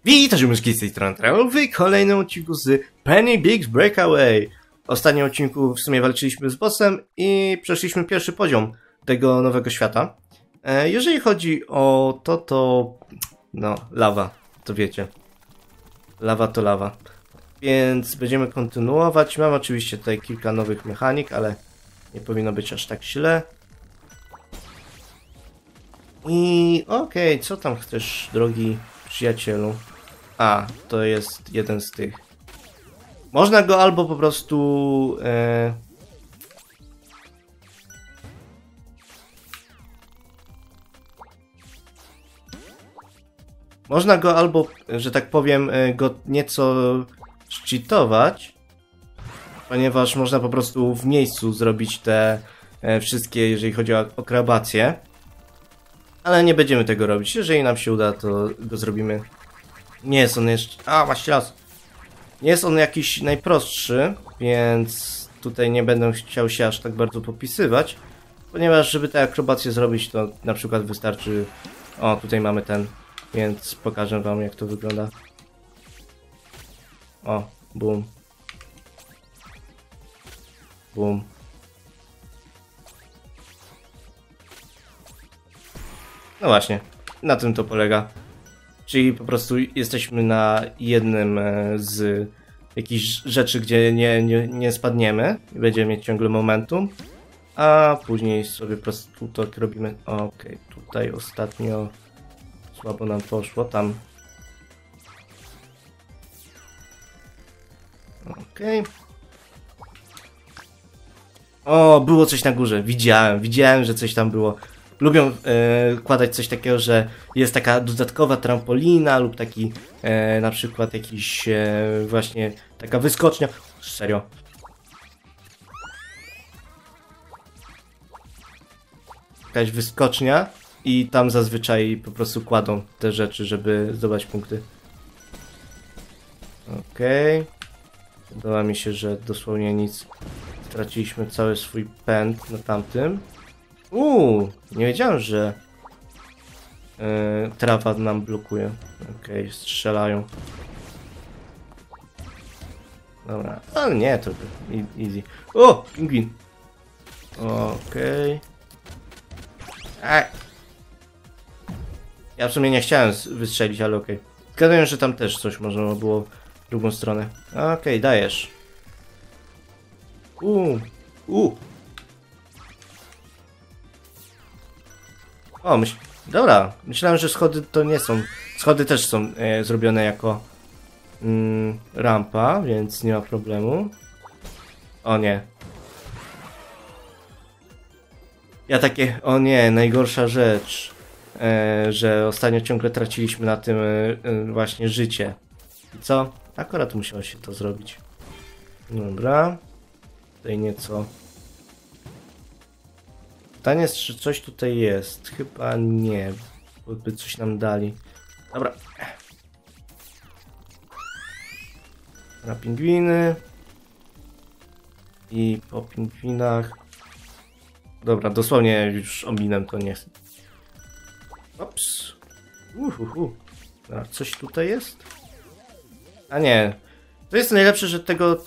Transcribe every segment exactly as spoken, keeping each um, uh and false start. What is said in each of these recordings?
Witajcie myszki z tej strony Travel w kolejnym odcinku z Penny Big's Breakaway. W ostatnim odcinku w sumie walczyliśmy z bossem i przeszliśmy pierwszy poziom tego nowego świata. E, jeżeli chodzi o to, to... no, lawa, to wiecie. Lawa to lawa. Więc będziemy kontynuować. Mam oczywiście tutaj kilka nowych mechanik, ale nie powinno być aż tak źle. I okej, okay, co tam chcesz, drogi przyjacielu? A, to jest jeden z tych. Można go albo po prostu... E... Można go albo, że tak powiem, go nieco szczytować, ponieważ można po prostu w miejscu zrobić te e, wszystkie, jeżeli chodzi o akrobację. Ale nie będziemy tego robić. Jeżeli nam się uda, to go zrobimy. Nie jest on jeszcze... A, właśnie raz. Nie jest on jakiś najprostszy, więc tutaj nie będę chciał się aż tak bardzo popisywać. Ponieważ, żeby te akrobacje zrobić, to na przykład wystarczy... O, tutaj mamy ten, więc pokażę wam, jak to wygląda. O, boom. Boom. No właśnie, na tym to polega. Czyli po prostu jesteśmy na jednym z jakichś rzeczy, gdzie nie, nie, nie spadniemy i będziemy mieć ciągle momentum, a później sobie po prostu to robimy. Okej, okay, tutaj ostatnio słabo nam poszło, tam. Okej. Okay. O, było coś na górze, widziałem, widziałem, że coś tam było. Lubią e, kładać coś takiego, że jest taka dodatkowa trampolina lub taki e, na przykład jakiś e, właśnie taka wyskocznia. Serio. Jakaś wyskocznia i tam zazwyczaj po prostu kładą te rzeczy, żeby zdobyć punkty. Okej. Okay. Podoba mi się, że dosłownie nic. Straciliśmy cały swój pęd na tamtym. Uuu, nie wiedziałem, że yy, trawa nam blokuje. Okej, okay, strzelają. Dobra, ale nie, to easy. O, pingwin. Okej. Okay. Ja w sumie nie chciałem wystrzelić, ale okej. Okay. Zgaduję, że tam też coś można było w drugą stronę. Okej, okay, dajesz. Uuu, uuu. O, myśl... Dobra, myślałem, że schody to nie są... Schody też są e, zrobione jako mm, rampa, więc nie ma problemu. O nie. Ja takie... O nie, najgorsza rzecz. E, że ostatnio ciągle traciliśmy na tym e, e, właśnie życie. I co? Akurat musiało się to zrobić. Dobra. Tutaj nieco... Pytanie jest, czy coś tutaj jest. Chyba nie, bo by coś nam dali. Dobra. Na pingwiny. I po pingwinach. Dobra, dosłownie już ominę to, nie chcę. Ops. Uhuhu. A coś tutaj jest? A nie. To jest najlepsze, że tego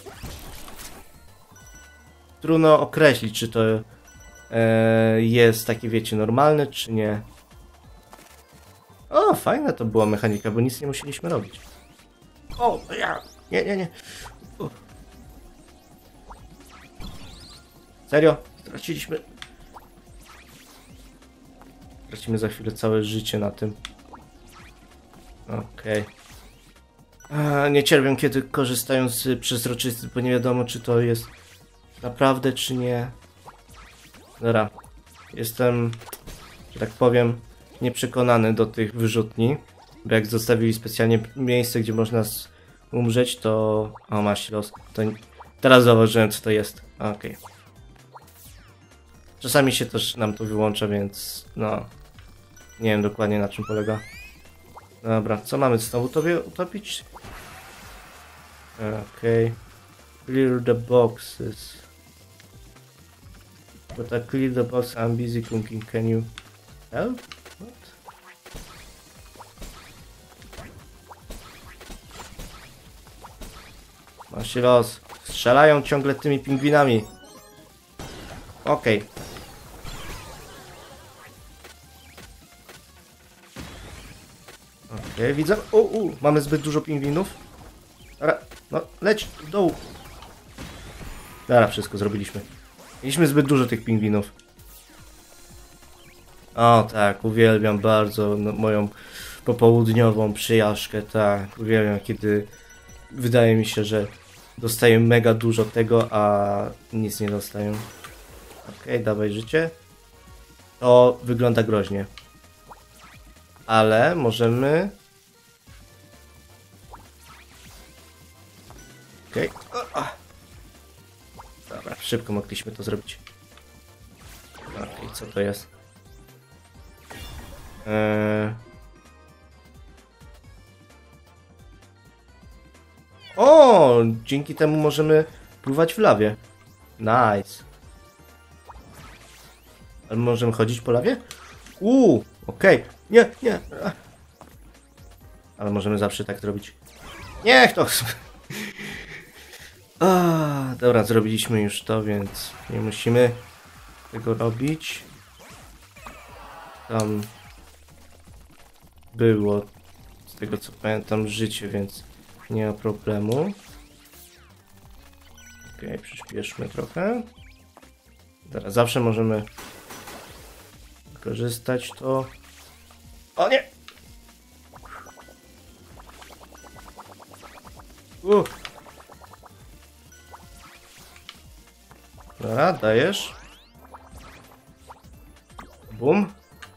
trudno określić, czy to jest takie, wiecie, normalne, czy nie. O, fajna to była mechanika, bo nic nie musieliśmy robić. O, ja, nie, nie, nie. U. Serio? Straciliśmy... Stracimy za chwilę całe życie na tym. Okej. Okay. Nie cierpię, kiedy korzystają z przezroczysty, bo nie wiadomo, czy to jest naprawdę, czy nie. Dobra, jestem, że tak powiem, nieprzekonany do tych wyrzutni, bo jak zostawili specjalnie miejsce, gdzie można umrzeć, to... O, masz los. To... Teraz zauważyłem, co to jest. Okej. Okay. Czasami się też nam to wyłącza, więc no... Nie wiem dokładnie, na czym polega. Dobra, co mamy znowu tobie utopić? Okej. Okay. Clear the boxes. But I cleared the box, I'm busy cooking, can you help? What? Masz się los. Strzelają ciągle tymi pingwinami. Okej. Okay. Okej, okay, widzę. U, u, mamy zbyt dużo pingwinów. Dobra, no leć w dół. Dobra, wszystko zrobiliśmy. Mieliśmy zbyt dużo tych pingwinów. O tak, uwielbiam bardzo no, moją popołudniową przyjażdżkę, tak. Uwielbiam, kiedy wydaje mi się, że dostaję mega dużo tego, a nic nie dostaję. Okej, okay, dawaj życie. To wygląda groźnie. Ale możemy... Okej. Okay. Dobra, szybko mogliśmy to zrobić. Okej, okay, co to jest? Eee... O, dzięki temu możemy pływać w lawie. Nice. Ale możemy chodzić po lawie? Uuu, okej. Okay. Nie, nie. Ale możemy zawsze tak zrobić. Niech to... A, dobra, zrobiliśmy już to, więc nie musimy tego robić. Tam było, z tego co pamiętam, życie, więc nie ma problemu. Okej, okay, przyspieszmy trochę. Teraz zawsze możemy wykorzystać to. O nie! Uh. Dobra, dajesz. Bum.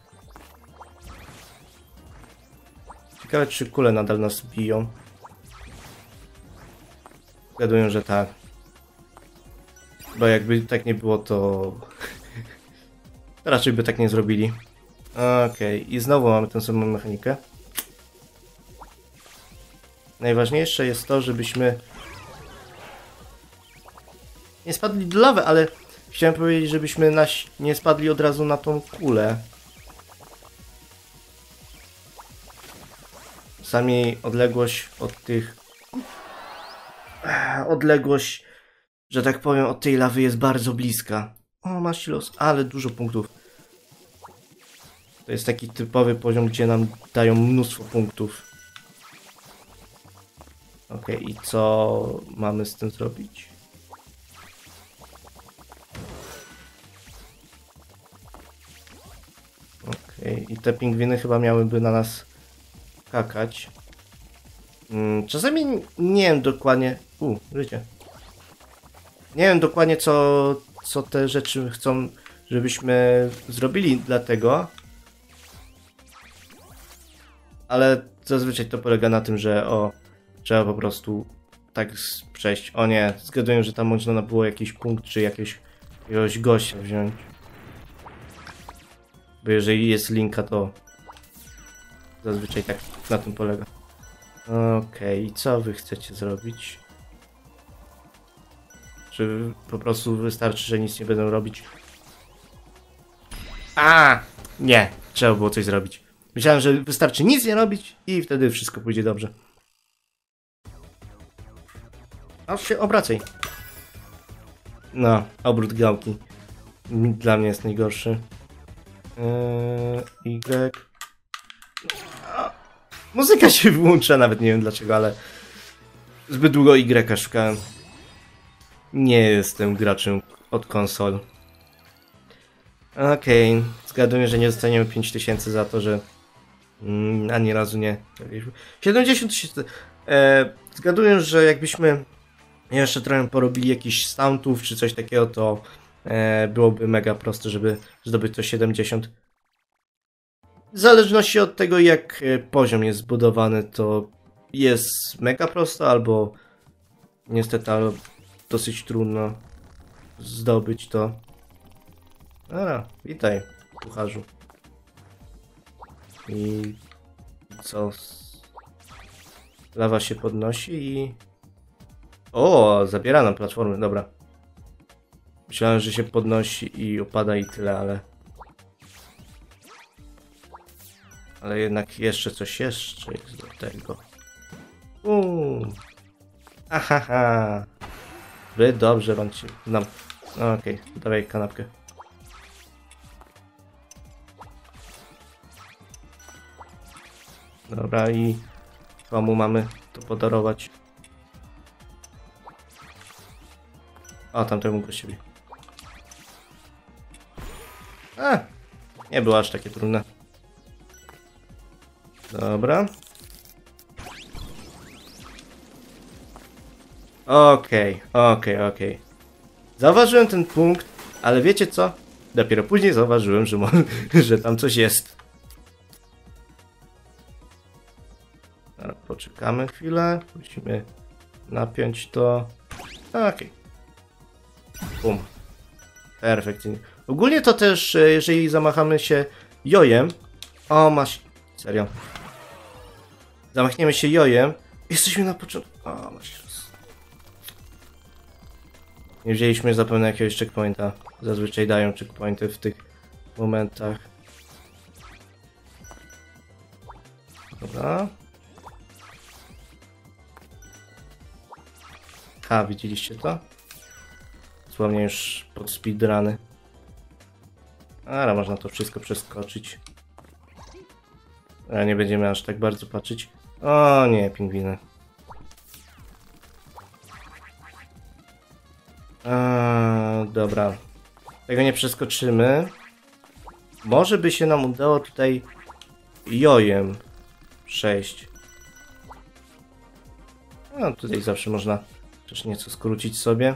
Ciekawe, czy kule nadal nas biją. Zgaduję, że tak. Bo jakby tak nie było, to... raczej by tak nie zrobili. Okej, okay. I znowu mamy tę samą mechanikę. Najważniejsze jest to, żebyśmy nie spadli do lawy, ale chciałem powiedzieć, żebyśmy naś nie spadli od razu na tą kulę. Czasami odległość od tych... Odległość, że tak powiem, od tej lawy jest bardzo bliska. O, masz los, ale dużo punktów. To jest taki typowy poziom, gdzie nam dają mnóstwo punktów. Okej, okay, i co mamy z tym zrobić? Okej, okay, i te pingwiny chyba miałyby na nas kakać. Czasami nie wiem dokładnie... U, życie. Nie wiem dokładnie, co, co te rzeczy chcą, żebyśmy zrobili dlatego. Ale zazwyczaj to polega na tym, że o, trzeba po prostu tak przejść. O nie, zgaduję, że tam można było jakiś punkt, czy jakiegoś, jakiegoś gościa wziąć. Bo jeżeli jest linka, to zazwyczaj tak na tym polega. Okej, okay, co wy chcecie zrobić? Czy po prostu wystarczy, że nic nie będą robić? A, nie, trzeba było coś zrobić. Myślałem, że wystarczy nic nie robić i wtedy wszystko pójdzie dobrze. Aż się obracaj. No, obrót gałki. Dla mnie jest najgorszy. Eee, Y. Muzyka się wyłącza, nawet nie wiem dlaczego, ale zbyt długo Y szukałem. Nie jestem graczem od konsol. Okej, okay. Zgaduję, że nie dostaniemy pięć tysięcy za to, że mm, ani razu nie. siedemdziesiąt tysięcy. E, zgaduję, że jakbyśmy jeszcze trochę porobili jakichś stuntów czy coś takiego, to e, byłoby mega proste, żeby zdobyć to siedemdziesiąt. W zależności od tego, jak poziom jest zbudowany, to jest mega prosto, albo niestety albo dosyć trudno zdobyć to. Dobra, witaj, kucharzu. I co? Lawa się podnosi i... O, zabiera nam platformę, dobra. Myślałem, że się podnosi i opada i tyle, ale... Ale jednak jeszcze coś jeszcze jest do tego. Uuu. Ahaha. Zbyt dobrze wam ci znam. No, okej, okay. Dawaj kanapkę. Dobra, i komu mamy to podarować? A, tamtemu gościowi. A, nie było aż takie trudne. Dobra. Okej, okay, okej, okay, okej. Okay. Zauważyłem ten punkt, ale wiecie co? Dopiero później zauważyłem, że, że tam coś jest. Dobra, poczekamy chwilę. Musimy napiąć to. Okej. Okay. Bum. Perfekcyjnie. Ogólnie to też, jeżeli zamachamy się jojem. O, masz. Serio. Zamachniemy się jojem. Jesteśmy na początku. O, masz. Nie wzięliśmy zapewne jakiegoś checkpointa. Zazwyczaj dają checkpointy w tych momentach. Dobra. Ha, widzieliście to? Dosłownie już pod speedruny. Ale można to wszystko przeskoczyć. A nie będziemy aż tak bardzo patrzeć. O nie, pingwiny. A, dobra. Tego nie przeskoczymy. Może by się nam udało tutaj jojem przejść. No tutaj zawsze można też nieco skrócić sobie.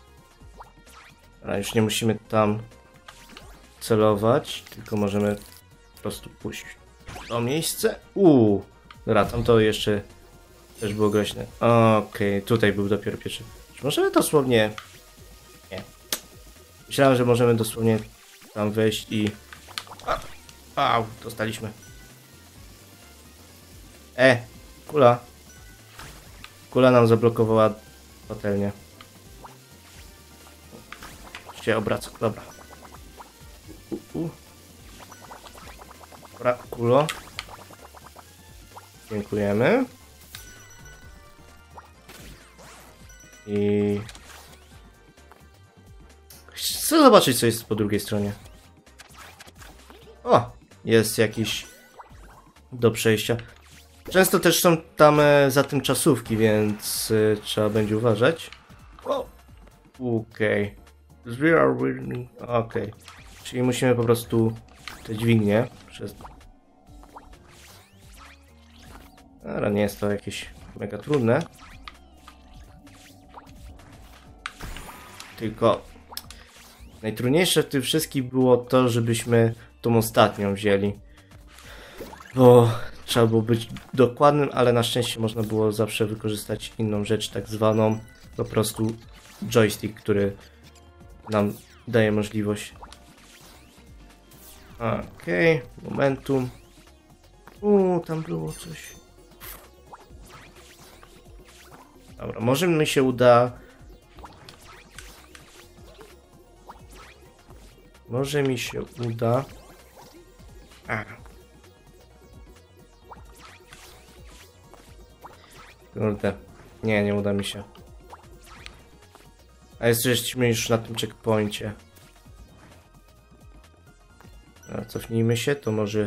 A już nie musimy tam celować, tylko możemy po prostu pójść w to miejsce. Uuu, dobra, tam to jeszcze też było groźne. Okej, okay, tutaj był dopiero pierwszy. Czy możemy dosłownie... Nie. Myślałem, że możemy dosłownie tam wejść i... Au, dostaliśmy. E, kula. Kula nam zablokowała patelnię. Się obraca, dobra. U, u. Dobra, kulo. Dziękujemy. I... Chcę zobaczyć, co jest po drugiej stronie. O! Jest jakiś... do przejścia. Często też są tam e, za tym czasówki, więc e, trzeba będzie uważać. O! Okej. Okay. Okej. Okay. Czyli musimy po prostu te dźwignie przez... Ale nie jest to jakieś mega trudne. Tylko najtrudniejsze w tym wszystkim było to, żebyśmy tą ostatnią wzięli. Bo trzeba było być dokładnym, ale na szczęście można było zawsze wykorzystać inną rzecz, tak zwaną po prostu joystick, który nam daje możliwość. Okej, okay, momentum. Uuu, tam było coś. Dobra, może mi się uda. Może mi się uda. A. Kurde. Nie, nie uda mi się. A jesteśmy już na tym checkpoincie. A cofnijmy się, to może...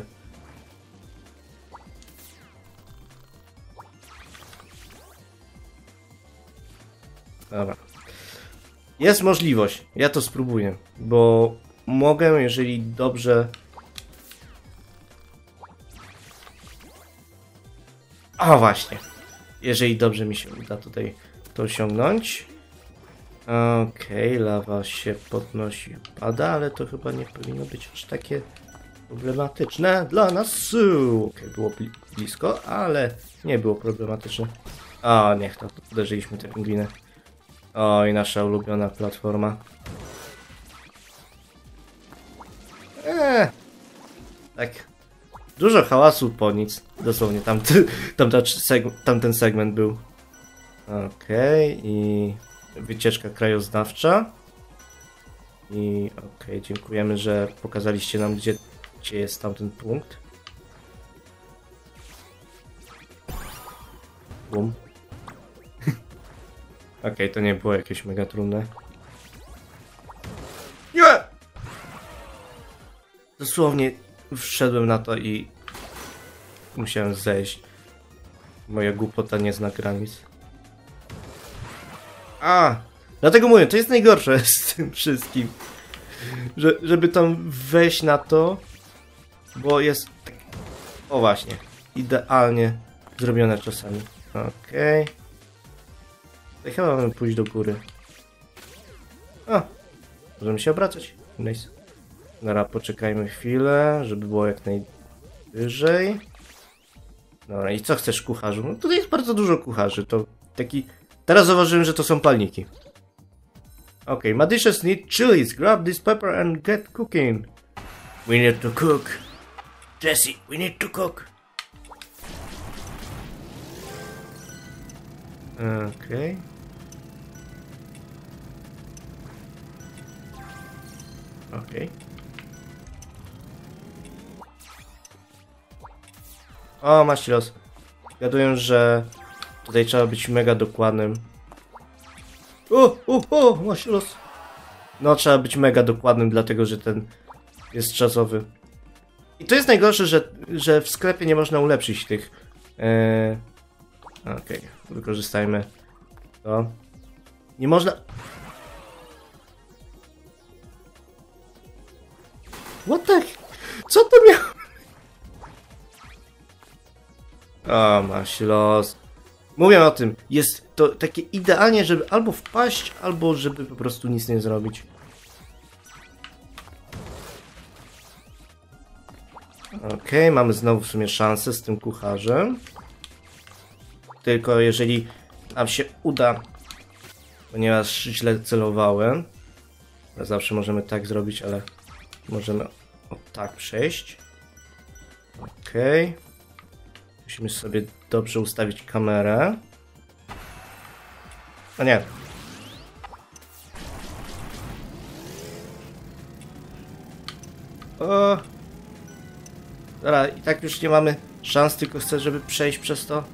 Dobra. Jest możliwość. Ja to spróbuję, bo mogę, jeżeli dobrze... O, właśnie. Jeżeli dobrze mi się uda tutaj to osiągnąć. Okej, okay, lawa się podnosi, pada, ale to chyba nie powinno być aż takie problematyczne dla nas. Okej, okay, było bli blisko, ale nie było problematyczne. O, niech to, uderzyliśmy te pingwiny. Oj, nasza ulubiona platforma. Eee, tak. Dużo hałasu po nic. Dosłownie tam, tam, tam ten segment był. Okej, okay, i wycieczka krajoznawcza. I okej, okay, dziękujemy, że pokazaliście nam, gdzie, gdzie jest tamten punkt. Bum. Okej, okay, to nie było jakieś mega trudne. Nie! Dosłownie wszedłem na to i musiałem zejść. Moja głupota nie zna granic. A! Dlatego mówię, to jest najgorsze z tym wszystkim. Że, żeby tam wejść na to, bo jest tak... O właśnie, idealnie zrobione czasami. Okej. Okay. To chyba mamy pójść do góry. A! Możemy się obracać. Nice. Dobra, poczekajmy chwilę, żeby było jak najwyżej. Dobra, i co chcesz, kucharzu? No tutaj jest bardzo dużo kucharzy, to taki... Teraz zauważyłem, że to są palniki. Okej, okay, my dishes need chilies. Grab this pepper and get cooking. We need to cook. Jesse, we need to cook. Okej. Okay. Okej. Okay. O, masz los. Zgaduję, że tutaj trzeba być mega dokładnym. O, o, o, masz los. No, trzeba być mega dokładnym, dlatego że ten jest czasowy. I to jest najgorsze, że, że w sklepie nie można ulepszyć tych. Eee... Okej, okay. Wykorzystajmy to. Nie można... What the... Co to miało? O, masz los. Mówię o tym. Jest to takie idealnie, żeby albo wpaść, albo żeby po prostu nic nie zrobić. Okej, okay, mamy znowu w sumie szansę z tym kucharzem. Tylko jeżeli nam się uda, ponieważ źle celowałem. Zawsze możemy tak zrobić, ale możemy o tak przejść. Okej. Okay. Musimy sobie dobrze ustawić kamerę. A nie. O. Dobra, i tak już nie mamy szans, tylko chcę, żeby przejść przez to.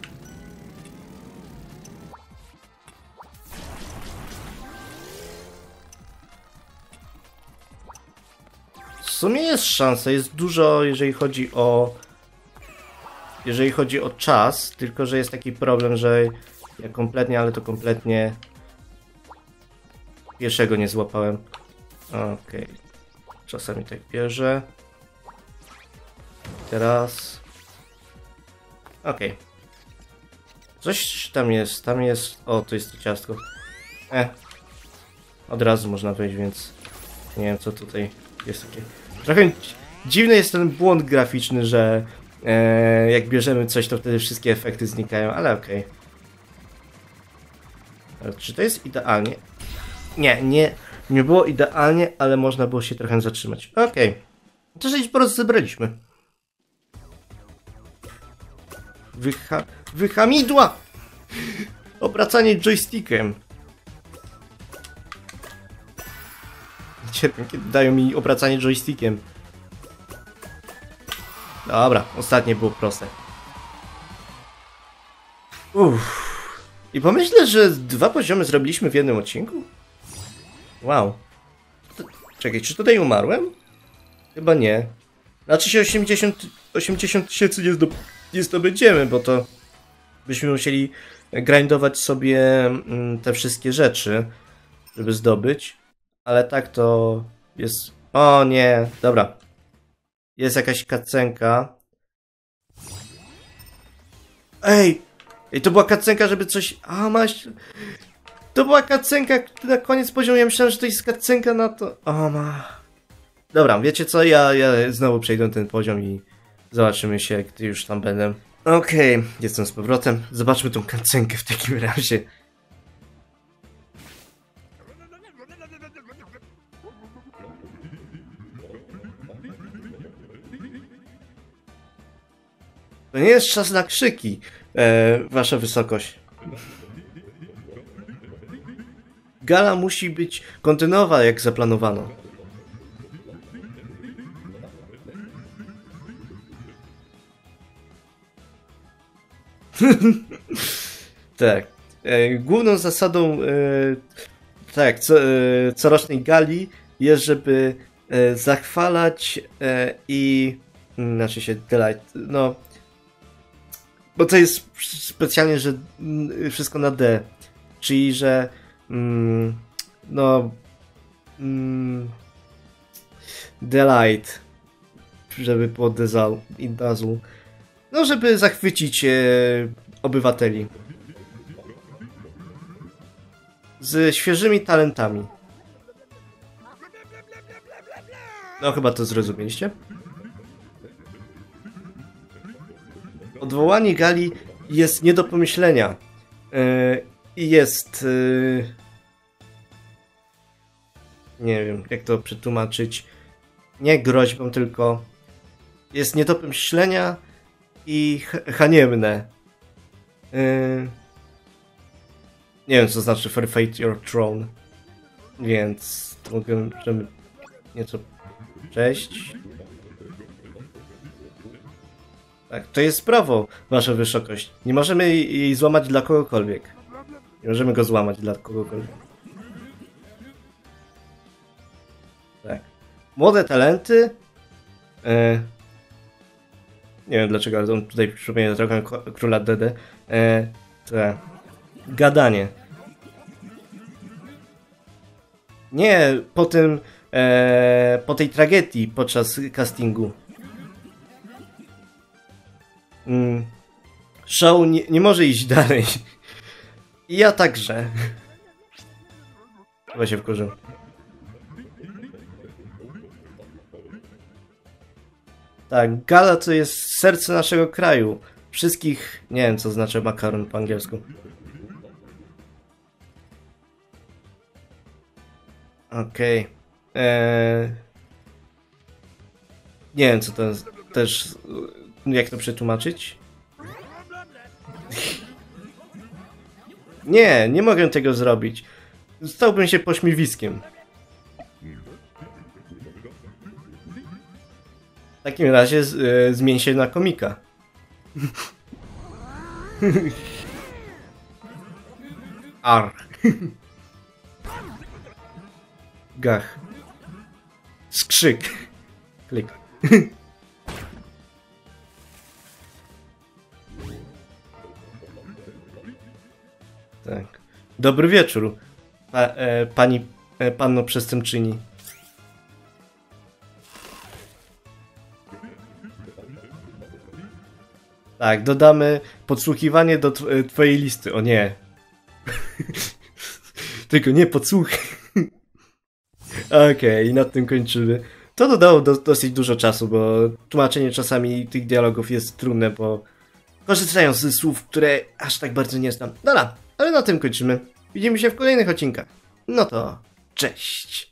W sumie jest szansa, jest dużo, jeżeli chodzi o... Jeżeli chodzi o czas, tylko że jest taki problem, że ja kompletnie, ale to kompletnie pierwszego nie złapałem. Okej. Okay. Czasami tak bierze. Teraz... Okej. Okay. Coś tam jest, tam jest... O, to jest to ciastko. E. Od razu można wejść, więc... Nie wiem, co tutaj jest takie... Trochę dziwny jest ten błąd graficzny, że... E, jak bierzemy coś, to wtedy wszystkie efekty znikają, ale okej. Okay. Czy to jest idealnie? Nie, nie, nie było idealnie, ale można było się trochę zatrzymać. Okej. Okay. To że po prostu zebraliśmy. Wycha... Wyhamidła! Obracanie joystickiem. Cierpię, kiedy dają mi obracanie joystickiem. Dobra, ostatnie było proste. Uff. I pomyślę, że dwa poziomy zrobiliśmy w jednym odcinku? Wow. To, czekaj, czy tutaj umarłem? Chyba nie. Znaczy się osiemdziesiąt tysięcy nie, zdo, nie zdobędziemy, bo to byśmy musieli grindować sobie mm, te wszystkie rzeczy, żeby zdobyć. Ale tak to jest... O nie, dobra. Jest jakaś kacenka. Ej! Ej, to była kacenka, żeby coś... A, masz... To była kacenka na koniec poziomu. Ja myślałem, że to jest kacenka na to... O, ma... Dobra, wiecie co? Ja, ja znowu przejdę ten poziom i zobaczymy się, gdy już tam będę. Okej, okay, jestem z powrotem. Zobaczmy tą kacenkę w takim razie. To nie jest czas na krzyki, e, wasza wysokość. Gala musi być kontynuowana, jak zaplanowano. Tak. E, główną zasadą e, tak, co, e, corocznej gali jest, żeby e, zachwalać e, i znaczy się delight, no bo to jest specjalnie, że mm, wszystko na D, czyli że mm, no mm, delight, żeby było dezal i dazzle, no żeby zachwycić e, obywateli z świeżymi talentami. No chyba to zrozumieliście. Odwołanie gali jest nie do pomyślenia. I yy, jest... Yy, nie wiem, jak to przetłumaczyć. Nie groźbą, tylko jest nie do pomyślenia i haniebne. Yy, nie wiem, co znaczy forfeit your throne. Więc mogę, żeby nieco... Cześć. Tak, to jest prawo, wasza wysokość. Nie możemy jej złamać dla kogokolwiek. Nie możemy go złamać dla kogokolwiek. Tak. Młode talenty. E, nie wiem dlaczego, ale on tutaj przypomina trochę króla D D. E, te, gadanie. Nie po tym, e, po tej tragedii podczas castingu. Mm. Show nie, nie może iść dalej. I ja także. Chyba się wkurzył. Tak, gala to jest serce naszego kraju. Wszystkich... Nie wiem, co znaczy makaron po angielsku. Okej. Okay. Eee... Nie wiem, co to jest. Też... Jak to przetłumaczyć? Nie, nie mogę tego zrobić. Stałbym się pośmiewiskiem. W takim razie z, e, zmień się na komika. Ar. Gach. Skrzyk. Klik. Tak. Dobry wieczór, pa, e, pani, e, panno przestępczyni. Tak, dodamy podsłuchiwanie do tw twojej listy. O nie. Tylko nie podsłuch. Okej, okay, i nad tym kończymy. To dodało do, dosyć dużo czasu, bo tłumaczenie czasami tych dialogów jest trudne, bo korzystają z słów, które aż tak bardzo nie znam. Dobra, ale na tym kończymy. Widzimy się w kolejnych odcinkach. No to cześć.